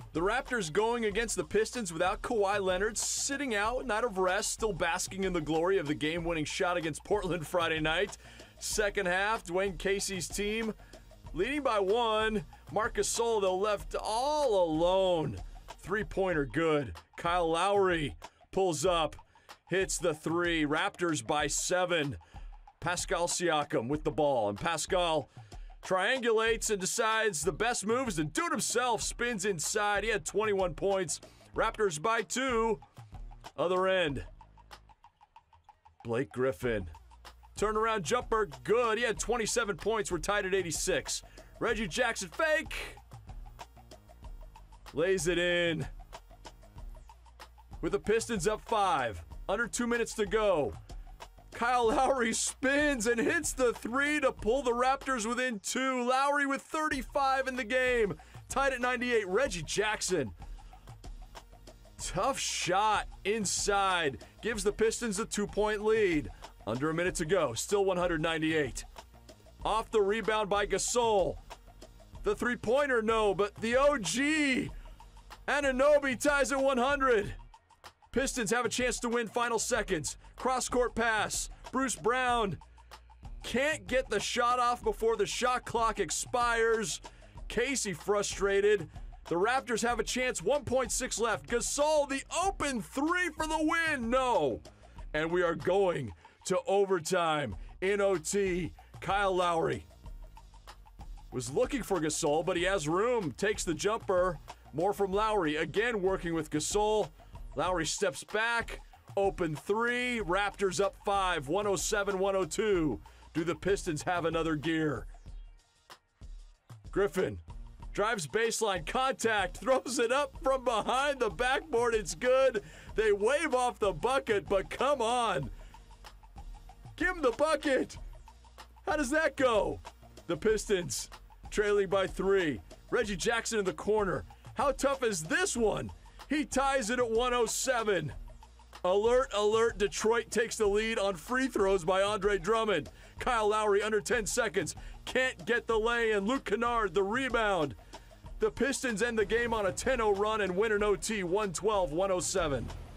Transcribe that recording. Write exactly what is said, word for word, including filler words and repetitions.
The Raptors going against the Pistons without Kawhi Leonard, sitting out, night of rest, still basking in the glory of the game-winning shot against Portland Friday night. Second half, Dwayne Casey's team leading by one. Marc Gasol, though, left all alone. Three-pointer good. Kyle Lowry pulls up, hits the three. Raptors by seven. Pascal Siakam with the ball, and Pascal triangulates and decides the best move is to do it himself. Spins inside. He had twenty-one points. Raptors by two. Other end. Blake Griffin. Turnaround jumper, good. He had twenty-seven points. We're tied at eighty-six. Reggie Jackson, fake. Lays it in. With the Pistons up five. Under two minutes to go. Kyle Lowry spins and hits the three to pull the Raptors within two. Lowry with thirty-five in the game. Tied at ninety-eight. Reggie Jackson. Tough shot inside. Gives the Pistons a two-point lead. Under a minute to go. Still one ninety-eight. Off the rebound by Gasol. The three-pointer, no, but the O G. Anunoby ties at one hundred. Pistons have a chance to win final seconds. Cross-court pass. Bruce Brown can't get the shot off before the shot clock expires. Casey frustrated. The Raptors have a chance. one point six left. Gasol, the open three for the win. No. And we are going to overtime in O T. Kyle Lowry was looking for Gasol, but he has room. Takes the jumper. More from Lowry. Again working with Gasol. Lowry steps back. Open three. Raptors up five. one oh seven one oh two. Do the Pistons have another gear? Griffin drives baseline. Contact. Throws it up from behind the backboard. It's good. They wave off the bucket, but come on. Give him the bucket. How does that go? The Pistons trailing by three. Reggie Jackson in the corner. How tough is this one? He ties it at one oh seven. Alert, alert, Detroit takes the lead on free throws by Andre Drummond. Kyle Lowry under ten seconds. Can't get the lay-in. Luke Kennard, the rebound. The Pistons end the game on a ten oh run and win an O T one twelve one oh seven.